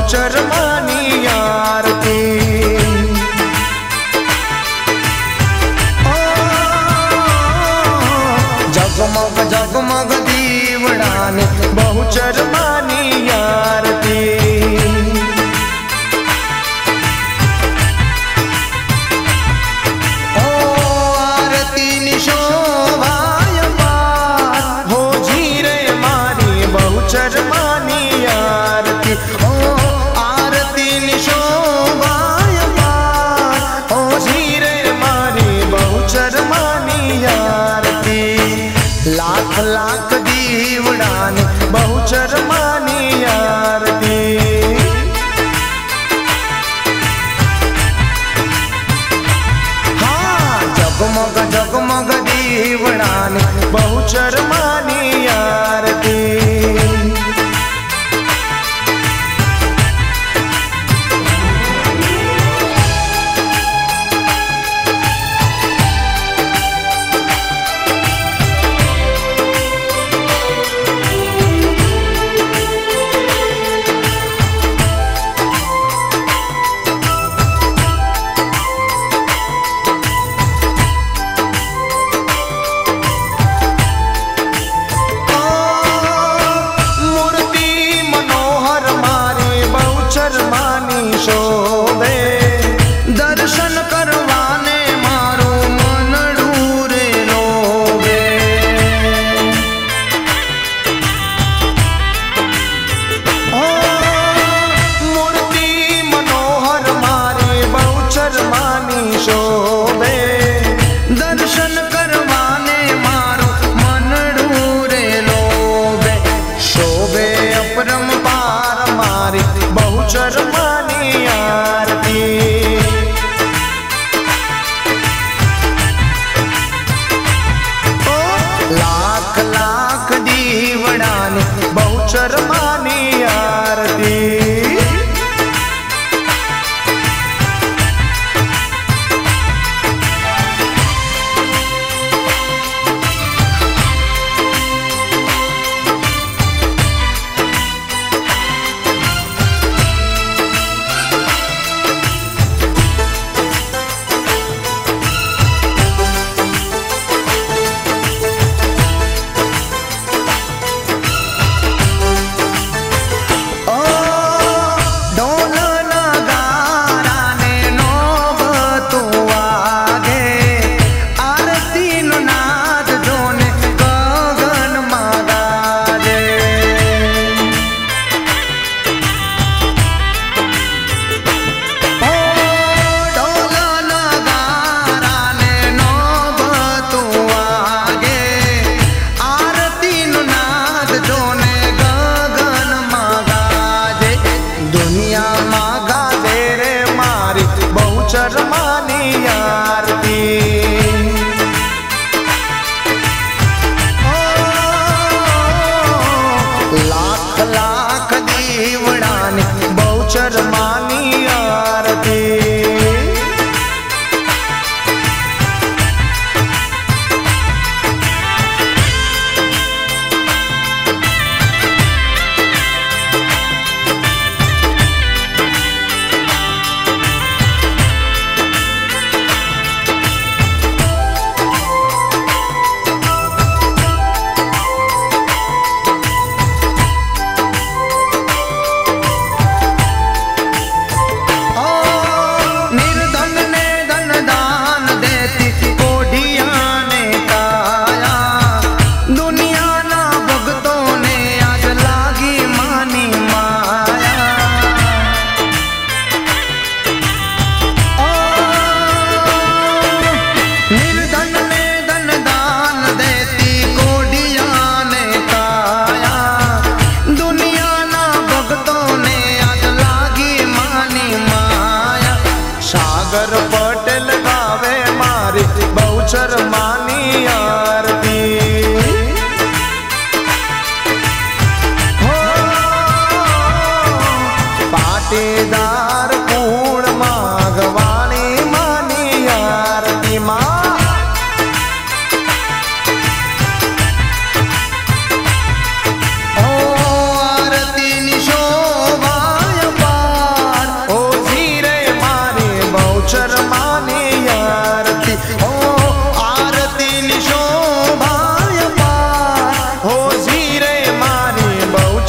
बहुचर मानी आरती। जगमग जगमग दीवड़ाने बहुचर मानी आरती। ओ आरती निशोभाय पार हो जीरे मारी बहुचर मानी आरती। ओ आरती निशोभाय पार हो जीरे मारी बहुचर मानी आरती। लाख लाख दीवड़ाने बहुचर मानी आरती। हाँ जगमग जगमग दीवड़ाने बहुचर मानी आरती। शोभे दर्शन करवाने मारो मनडू रे लोभे। ओ मूर्ति मनोहर मारे बहुचर मानी शोभे दर्शन करवाने मारो मनडू रे लोभे। शोभे अपरंपार मारी बहुचर मानी आरती। ओ लाख लाख दीवड़ाने बहुचर मानी आरती।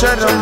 बहुचर